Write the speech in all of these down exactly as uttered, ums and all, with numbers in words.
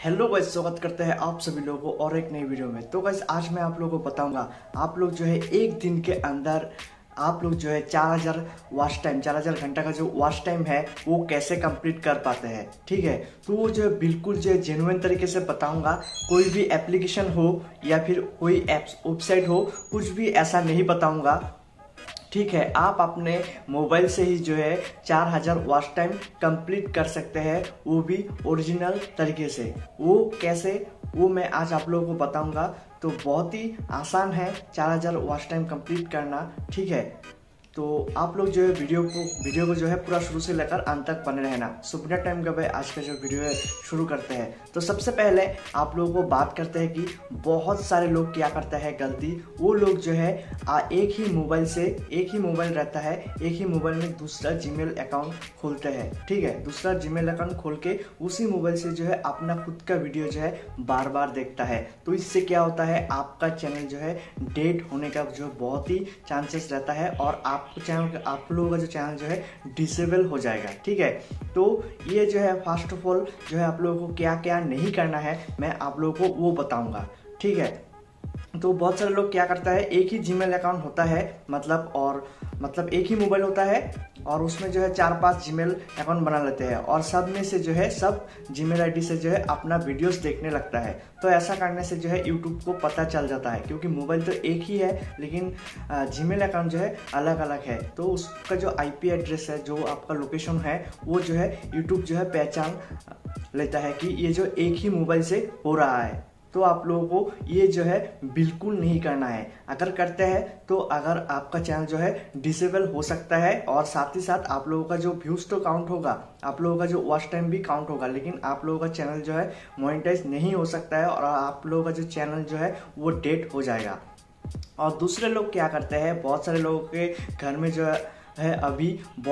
Hello guys, स्वागत करते हैं आप सभी लोगों को और एक नई वीडियो में। तो गाइस आज मैं आप लोगों को बताऊंगा आप लोग जो है एक दिन के अंदर आप लोग जो है चार हज़ार वॉच टाइम चार हज़ार घंटा का जो वॉच टाइम है वो कैसे कंप्लीट कर पाते हैं। ठीक है, तो वो जो है बिल्कुल जो है जेन्युइन तरीके से बताऊंगा। कोई भी एप्लीकेशन हो या फिर कोई एप्स वेबसाइट हो, कुछ भी ऐसा नहीं बताऊंगा। ठीक है, आप अपने मोबाइल से ही जो है चार हज़ार वॉच टाइम कंप्लीट कर सकते हैं, वो भी ओरिजिनल तरीके से। वो कैसे, वो मैं आज आप लोगों को बताऊंगा। तो बहुत ही आसान है चार हज़ार वॉच टाइम कंप्लीट करना। ठीक है, तो आप लोग जो है वीडियो को वीडियो को जो है पूरा शुरू से लेकर अंत तक बने रहना। सो बिना टाइम का भाई आज का जो वीडियो है शुरू करते हैं। तो सबसे पहले आप लोगों को बात करते हैं कि बहुत सारे लोग क्या करते हैं गलती। वो लोग जो है आ, एक ही मोबाइल से एक ही मोबाइल रहता है, एक ही मोबाइल में दूसरा जीमेल अकाउंट खोलते हैं। ठीक है, दूसरा जीमेल अकाउंट खोल के उसी मोबाइल से जो है अपना खुद का वीडियो जो है बार बार देखता है। तो इससे क्या होता है, आपका चैनल जो है डेड होने का जो बहुत ही चांसेस रहता है और आप चैनल आप लोगों का जो चैनल जो है डिसेबल हो जाएगा। ठीक है, तो ये जो है फर्स्ट ऑफ ऑल जो है आप लोगों को क्या क्या नहीं करना है मैं आप लोगों को वो बताऊंगा। ठीक है, तो बहुत सारे लोग क्या करता है, एक ही जीमेल अकाउंट होता है, मतलब और मतलब एक ही मोबाइल होता है और उसमें जो है चार पांच जीमेल अकाउंट बना लेते हैं और सब में से जो है सब जीमेल आईडी से जो है अपना वीडियोस देखने लगता है। तो ऐसा करने से जो है यूट्यूब को पता चल जाता है, क्योंकि मोबाइल तो एक ही है लेकिन जीमेल अकाउंट जो है अलग अलग है। तो उसका जो आईपी एड्रेस है, जो आपका लोकेशन है, वो जो है यूट्यूब जो है पहचान लेता है कि ये जो एक ही मोबाइल से हो रहा है। तो आप लोगों को ये जो है बिल्कुल नहीं करना है। अगर करते हैं तो अगर आपका चैनल जो है डिसेबल हो सकता है और साथ ही साथ आप लोगों का जो व्यूज तो काउंट होगा, आप लोगों का जो वॉच टाइम भी काउंट होगा, लेकिन आप लोगों का चैनल जो है मोनेटाइज नहीं हो सकता है और आप लोगों का जो चैनल जो है वो डेड हो जाएगा। और दूसरे लोग क्या करते हैं, बहुत सारे लोगों के घर में जो है है अभी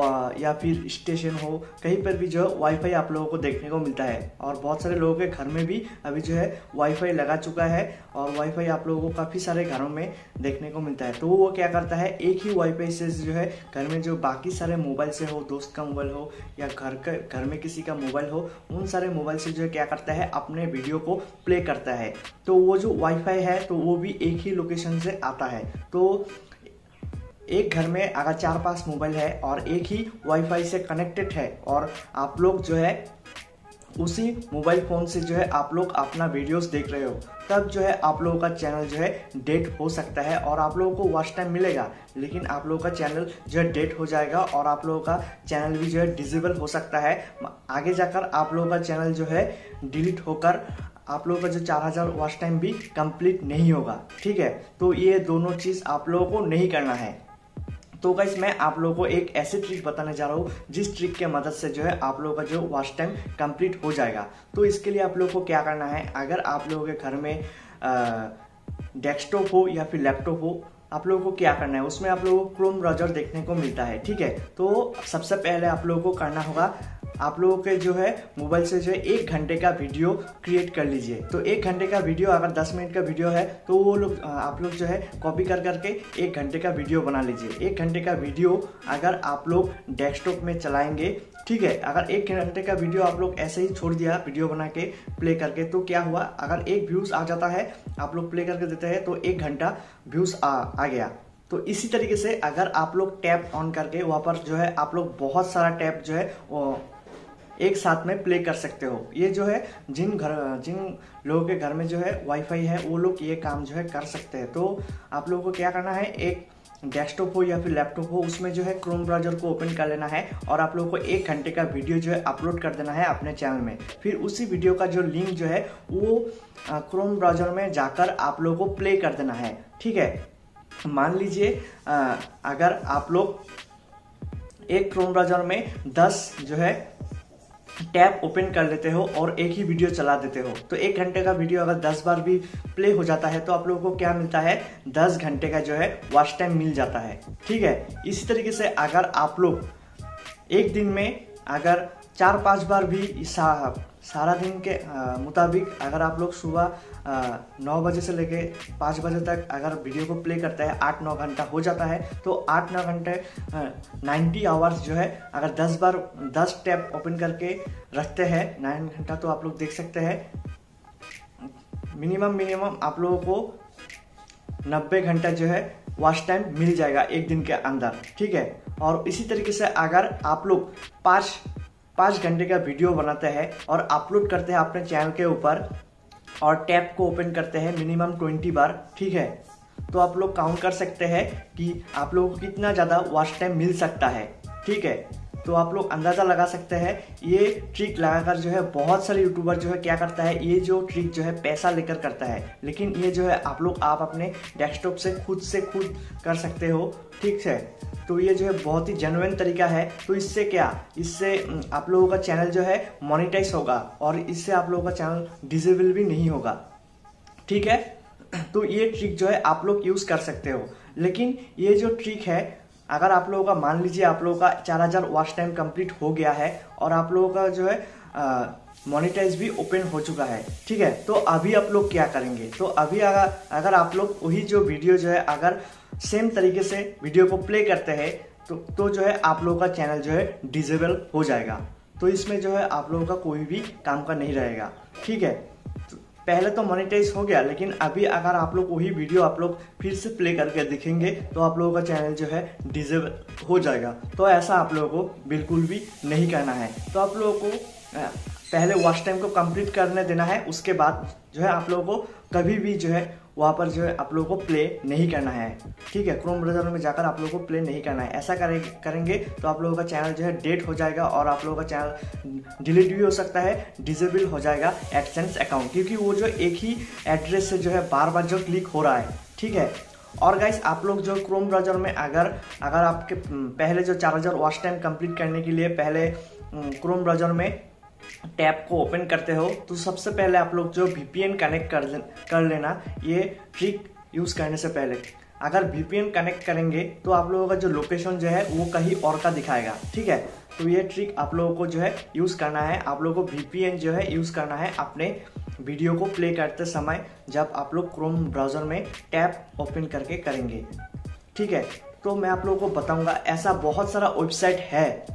या फिर स्टेशन हो, कहीं पर भी जो है वाईफाई आप लोगों को देखने को मिलता है और बहुत सारे लोगों के घर में भी अभी जो है वाईफाई लगा चुका है और वाईफाई आप लोगों को काफ़ी सारे घरों में देखने को मिलता है। तो वो क्या करता है, एक ही वाईफाई से जो है घर में जो बाकी सारे मोबाइल से हो, दोस्त का मोबाइल हो या घर का घर में किसी का मोबाइल हो, उन सारे मोबाइल से जो है क्या करता है, अपने वीडियो को प्ले करता है। तो वो जो वाईफाई है तो वो भी एक ही लोकेशन से आता है। तो एक घर में अगर चार पांच मोबाइल है और एक ही वाईफाई से कनेक्टेड है और आप लोग जो है उसी मोबाइल फोन से जो है आप लोग अपना वीडियोस देख रहे हो, तब जो है आप लोगों का चैनल जो है डेड हो सकता है और आप लोगों को वॉच टाइम मिलेगा, लेकिन आप लोगों का चैनल जो है डेड हो जाएगा और आप लोगों का चैनल भी जो है डिसेबल हो सकता है। आगे जाकर आप लोगों का चैनल जो है डिलीट होकर आप लोगों का जो चार हज़ार वॉच टाइम भी कंप्लीट नहीं होगा। ठीक है, तो ये दोनों चीज़ आप लोगों को नहीं करना है। तो गाइस मैं आप लोगों को एक ऐसी ट्रिक बताने जा रहा हूँ जिस ट्रिक के मदद से जो है आप लोगों का जो वॉच टाइम कंप्लीट हो जाएगा। तो इसके लिए आप लोगों को क्या करना है, अगर आप लोगों के घर में डेस्कटॉप हो या फिर लैपटॉप हो, आप लोगों को क्या करना है, उसमें आप लोगों को क्रोम ब्राउज़र देखने को मिलता है। ठीक है, तो सबसे पहले आप लोगों को करना होगा, आप लोगों के जो है मोबाइल से जो है एक घंटे का वीडियो क्रिएट कर लीजिए। तो एक घंटे का वीडियो अगर दस मिनट का वीडियो है तो वो लोग आप लोग जो है कॉपी कर करके एक घंटे का वीडियो बना लीजिए। एक घंटे का वीडियो अगर आप लोग डेस्कटॉप में चलाएंगे, ठीक है, अगर एक घंटे का वीडियो आप लोग ऐसे ही छोड़ दिया वीडियो बना के प्ले करके, तो क्या हुआ, अगर एक व्यूज आ जाता है, आप लोग प्ले करके देते हैं तो एक घंटा व्यूज आ, आ गया। तो इसी तरीके से अगर आप लोग टैब ऑन करके वहाँ पर जो है आप लोग बहुत सारा टैब जो है वो एक साथ में प्ले कर सकते हो। ये जो है जिन घर जिन लोगों के घर में जो है वाईफाई है वो लोग ये काम जो है कर सकते हैं। तो आप लोगों को क्या करना है, एक डेस्कटॉप हो या फिर लैपटॉप हो, उसमें जो है क्रोम ब्राउज़र को ओपन कर लेना है और आप लोगों को एक घंटे का वीडियो जो है अपलोड कर देना है अपने चैनल में। फिर उसी वीडियो का जो लिंक जो है वो क्रोम ब्राउज़र में जाकर आप लोगों को प्ले कर देना है। ठीक है, मान लीजिए अगर आप लोग एक क्रोम ब्राउज़र में दस जो है टैब ओपन कर लेते हो और एक ही वीडियो चला देते हो, तो एक घंटे का वीडियो अगर दस बार भी प्ले हो जाता है तो आप लोगों को क्या मिलता है, दस घंटे का जो है वॉच टाइम मिल जाता है। ठीक है, इसी तरीके से अगर आप लोग एक दिन में अगर चार पांच बार भी सा, सारा दिन के मुताबिक अगर आप लोग सुबह नौ बजे से लेके पाँच बजे तक अगर वीडियो को प्ले करते हैं, आठ नौ घंटा हो जाता है, तो आठ नौ घंटे नाइन्टी आवर्स जो है अगर दस बार दस टैब ओपन करके रखते हैं नाइन घंटा, तो आप लोग देख सकते हैं मिनिमम मिनिमम आप लोगों को नब्बे घंटा जो है वॉच टाइम मिल जाएगा एक दिन के अंदर, ठीक है। और इसी तरीके से अगर आप लोग पाँच पाँच घंटे का वीडियो बनाते हैं और अपलोड करते हैं अपने चैनल के ऊपर और टैब को ओपन करते हैं मिनिमम ट्वेंटी बार, ठीक है, तो आप लोग काउंट कर सकते हैं कि आप लोगों को कितना ज़्यादा वॉच टाइम मिल सकता है, ठीक है। तो आप लोग अंदाज़ा लगा सकते हैं। ये ट्रिक लगाकर जो है बहुत सारे यूट्यूबर जो है क्या करता है, ये जो ट्रिक जो है पैसा लेकर करता है, लेकिन ये जो है आप लोग आप अपने डेस्कटॉप से खुद से खुद कर सकते हो, ठीक है। तो ये जो है बहुत ही जेन्युइन तरीका है। तो इससे क्या, इससे आप लोगों का चैनल जो है मोनेटाइज होगा और इससे आप लोगों का चैनल डिसेबल भी नहीं होगा, ठीक है। तो ये ट्रिक जो है आप लोग यूज़ कर सकते हो। लेकिन ये जो ट्रिक है, अगर आप लोगों का मान लीजिए आप लोगों का चार हज़ार वॉच टाइम कंप्लीट हो गया है और आप लोगों का जो है मोनेटाइज भी ओपन हो चुका है, ठीक है, तो अभी आप लोग क्या करेंगे। तो अभी अगर अगर आप लोग वही जो वीडियो जो है अगर सेम तरीके से वीडियो को प्ले करते हैं तो तो जो है आप लोगों का चैनल जो है डिसेबल हो जाएगा। तो इसमें जो है आप लोगों का कोई भी काम का नहीं रहेगा, ठीक है। तो पहले तो मोनेटाइज हो गया, लेकिन अभी अगर आप लोग वही वीडियो आप लोग फिर से प्ले करके दिखेंगे तो आप लोगों का चैनल जो है डिसेबल हो जाएगा। तो ऐसा आप लोगों को बिल्कुल भी नहीं करना है। तो आप लोगों को पहले वॉच टाइम को कंप्लीट करने देना है, उसके बाद जो है आप लोगों को कभी भी जो है वहाँ पर जो है आप लोगों को प्ले नहीं करना है, ठीक है। क्रोम ब्राउज़र में जाकर आप लोगों को प्ले नहीं करना है। ऐसा करेंगे करेंगे तो आप लोगों का चैनल जो है डेट हो जाएगा और आप लोगों का चैनल डिलीट भी हो सकता है, डिसेबल हो जाएगा एडसेंस अकाउंट, क्योंकि वो जो एक ही एड्रेस से जो है बार बार जो क्लिक हो रहा है, ठीक है। और गाइस आप लोग जो क्रोम ब्राउज़र में अगर अगर आपके पहले जो चार हज़ार वॉच टाइम कंप्लीट करने के लिए पहले क्रोम ब्राउज़र में टैब को ओपन करते हो तो सबसे पहले आप लोग जो वीपीएन कनेक्ट कर ले, कर लेना। ये ट्रिक यूज़ करने से पहले अगर वीपीएन कनेक्ट करेंगे तो आप लोगों का जो लोकेशन जो है वो कहीं और का दिखाएगा, ठीक है। तो ये ट्रिक आप लोगों को जो है यूज़ करना है। आप लोगों को वीपीएन जो है यूज़ करना है अपने वीडियो को प्ले करते समय जब आप लोग क्रोम ब्राउज़र में टैब ओपन करके करेंगे, ठीक है। तो मैं आप लोगों को बताऊँगा, ऐसा बहुत सारा वेबसाइट है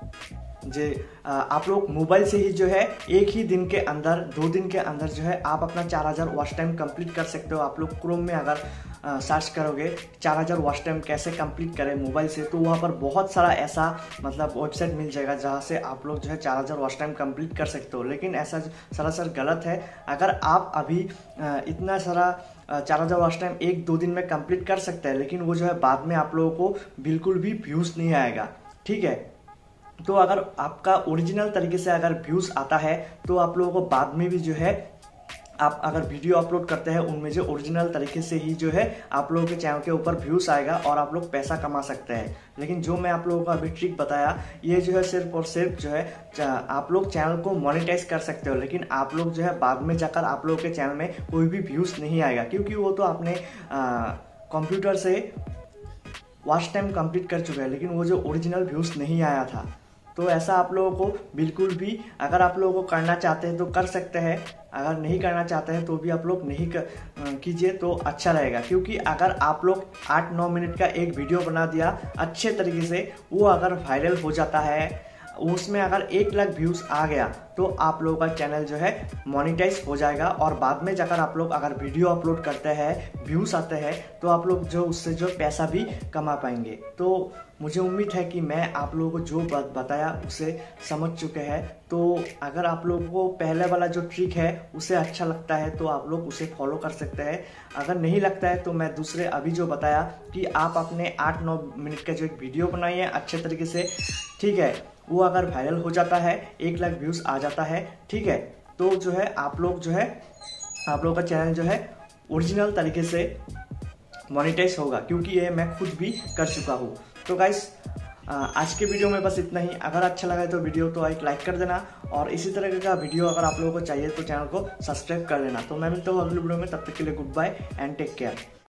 जो आप लोग मोबाइल से ही जो है एक ही दिन के अंदर दो दिन के अंदर जो है आप अपना चार हज़ार वॉच टाइम कंप्लीट कर सकते हो। आप लोग क्रोम में अगर सर्च करोगे चार हज़ार वॉच टाइम कैसे कंप्लीट करें मोबाइल से, तो वहाँ पर बहुत सारा ऐसा मतलब वेबसाइट मिल जाएगा जहाँ से आप लोग जो है चार हज़ार वॉच टाइम कंप्लीट कर सकते हो। लेकिन ऐसा सरासर गलत है। अगर आप अभी इतना सारा चार हज़ार वॉच टाइम एक दो दिन में कंप्लीट कर सकते हैं, लेकिन वो जो है बाद में आप लोगों को बिल्कुल भी व्यूज़ नहीं आएगा, ठीक है। तो अगर आपका ओरिजिनल तरीके से अगर व्यूज़ आता है तो आप लोगों को बाद में भी जो है आप अगर वीडियो अपलोड करते हैं उनमें जो ओरिजिनल तरीके से ही जो है आप लोगों के चैनल के ऊपर व्यूज़ आएगा और आप लोग पैसा कमा सकते हैं। लेकिन जो मैं आप लोगों को अभी ट्रिक बताया ये जो है सिर्फ और सिर्फ जो है आप लोग चैनल को मोनेटाइज कर सकते हो, लेकिन आप लोग जो है बाद में जाकर आप लोगों के चैनल में कोई भी व्यूज़ नहीं आएगा, क्योंकि वो तो आपने कंप्यूटर से वॉच टाइम कंप्लीट कर चुका है, लेकिन वो जो ओरिजिनल व्यूज़ नहीं आया था। तो ऐसा आप लोगों को बिल्कुल भी, अगर आप लोगों को करना चाहते हैं तो कर सकते हैं, अगर नहीं करना चाहते हैं तो भी आप लोग नहीं कीजिए तो अच्छा रहेगा। क्योंकि अगर आप लोग आठ नौ मिनट का एक वीडियो बना दिया अच्छे तरीके से, वो अगर वायरल हो जाता है, उसमें अगर एक लाख व्यूज़ आ गया तो आप लोगों का चैनल जो है मोनेटाइज हो जाएगा और बाद में जाकर आप लोग अगर वीडियो अपलोड करते हैं व्यूज़ आते हैं तो आप लोग जो उससे जो पैसा भी कमा पाएंगे। तो मुझे उम्मीद है कि मैं आप लोगों को जो बात बताया उसे समझ चुके हैं। तो अगर आप लोगों को पहले वाला जो ट्रिक है उसे अच्छा लगता है तो आप लोग उसे फॉलो कर सकते हैं। अगर नहीं लगता है तो मैं दूसरे अभी जो बताया कि आप अपने आठ नौ मिनट का जो एक वीडियो बनाइए अच्छे तरीके से, ठीक है, वो अगर वायरल हो जाता है एक लाख व्यूज़ आ जाता है, ठीक है, तो जो है आप लोग जो है आप लोगों का चैनल जो है ओरिजिनल तरीके से मोनेटाइज होगा, क्योंकि ये मैं खुद भी कर चुका हूँ। तो गाइस आज के वीडियो में बस इतना ही। अगर अच्छा लगा तो वीडियो तो एक लाइक कर देना और इसी तरह का वीडियो अगर आप लोगों को चाहिए तो चैनल को सब्सक्राइब कर लेना। तो मैं मिलता हूँ अगले वीडियो में, तब तक के लिए goodbye and take care.